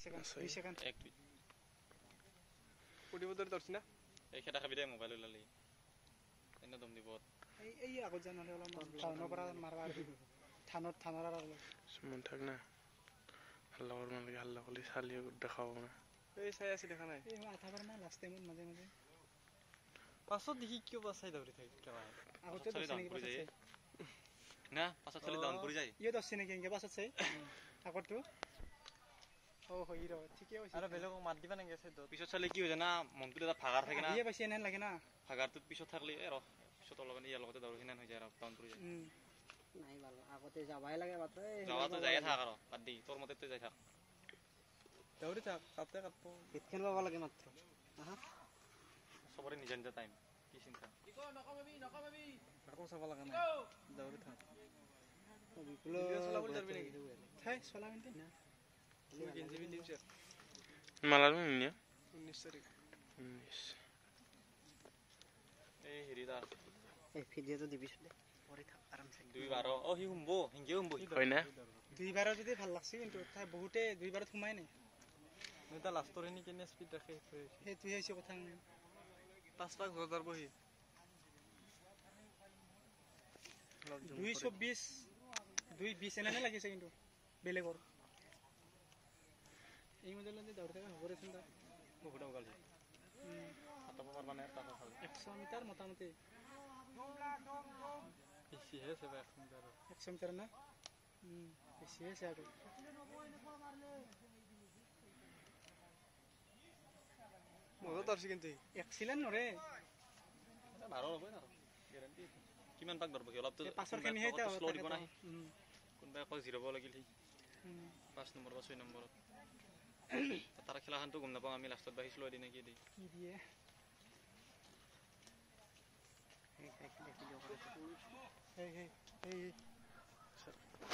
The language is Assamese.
সেকেন্ড 2 সেকেন্ড এক দুই প্ৰতিবদৰ দৰ্শনা এই খেতা খাবি দে মোবাইল ওলালি এনে দম দিব এই আগত জানলে অলপ টাউনৰ পৰা মাৰবা থানৰ আৰু সুমন থাক না হাল্লা কৰিব নালাগে হাল্লা কৰিলে চালি দেখাব না এই চাই আছে দেখা নাই এই আধা বাৰ না লাষ্ট টাইমত মাজে মাজে পাছত দেখি কিয় বাছাই দৌৰি থাকে কেলা আগতে দছে নেকি পাছত চাই না পাছত চলি ডাউন কৰি যায় ইয়ে দছে নেকি এনেকে পাছত চাই আগতটো ও হই ৰ ঠিকই হৈছে আৰু বেলেগক মাত দিবা নাগে আছে পিছত চালে কি হৈ জানা মনটো এটা ভাগাৰ থাকে না ইয়ে পাইছে এনে লাগে না ভাগাৰটোত পিছত থাকলি ৰ পিছত অলপ ইয়াৰ লগতে দৌৰ হিনান হৈ যায় আৰু ডাউন কৰি যায় নাই ভাল আগতে যাবাই লাগে বাত যাওয়াতো যায় থাক আৰু বাদ দি তোৰ মতে তই যাই থাক দৌৰি থাক কাটতে কাটব বিটকেন পাব লাগে মাত্ৰ আহা সবৰে নিজৰ নিজৰ টাইম কি চিন্তা আকৌ চাব লগা নাই দৌৰি থাক বিপুল চলাব যাবি নেকি থাই চলাম তে না তুই গেঞ্জি পিন্ধি দিছ মালালো নিয়া 19 তাৰিখ 19 এই হেৰিদা এই ভিডিওটো দিবিছলে পৰি থাক আৰামছে 2-12 ও হি হুমব হিংগে হুমব হয় না দুইবাৰ যদি ভাল লাগছে কিন্তু তাই বহুতে দুইবাৰত সোমাই নাই এটা লাষ্টৰ হেনি কেনে স্পিড ৰাখে সেইটোহে হৈছে কথা 5 ঘৰ বহি 220 220 এনে লাগিছে কিন্তু বেলেগৰ এই মডেলতে দৌৰ থাকা হ'ব ৰেচোন তা বহুত গাল হাতপ মাৰ মানে এটা ভাল 100 মিটাৰ মোটামুটি বেছি হে আছে 100 মিটাৰ না বেছি আছে আৰু মজা দৰ্শি কিন্তু এক্সিলেন্ট নৰে 12 হ'ব না গ্যাৰান্টি কিমান পাক ধৰব কি অলপ তো পাছৰ কেনি হেতা স্লো দিব না কোনবা আকৌ জিৰব লাগিল 5 নম্বৰ বা 6 নম্বৰত তারা খেলাখানটো গম নাপাওঁ আমি লাষ্টত বাহিছ লৈ দিনে কি দি কি দিয়ে এই